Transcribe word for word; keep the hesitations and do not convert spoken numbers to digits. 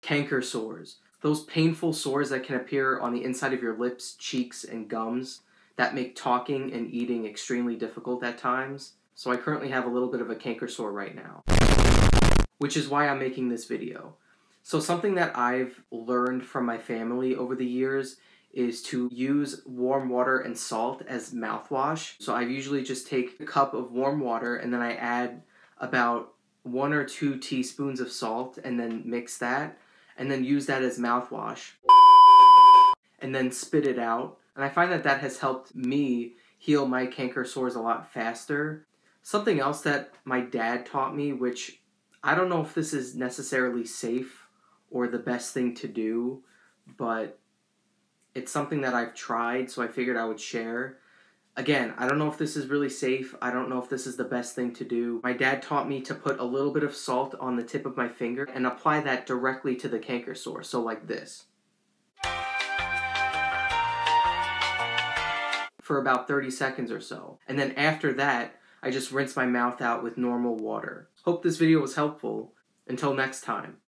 Canker sores. Those painful sores that can appear on the inside of your lips, cheeks, and gums that make talking and eating extremely difficult at times. So I currently have a little bit of a canker sore right now, which is why I'm making this video. So something that I've learned from my family over the years is to use warm water and salt as mouthwash. So I usually just take a cup of warm water and then I add about one or two teaspoons of salt and then mix that and then use that as mouthwash and then spit it out. And I find that that has helped me heal my canker sores a lot faster. Something else that my dad taught me, which I don't know if this is necessarily safe or the best thing to do, but it's something that I've tried, so I figured I would share. Again, I don't know if this is really safe. I don't know if this is the best thing to do. My dad taught me to put a little bit of salt on the tip of my finger and apply that directly to the canker sore, so like this. For about thirty seconds or so. And then after that, I just rinse my mouth out with normal water. Hope this video was helpful. Until next time.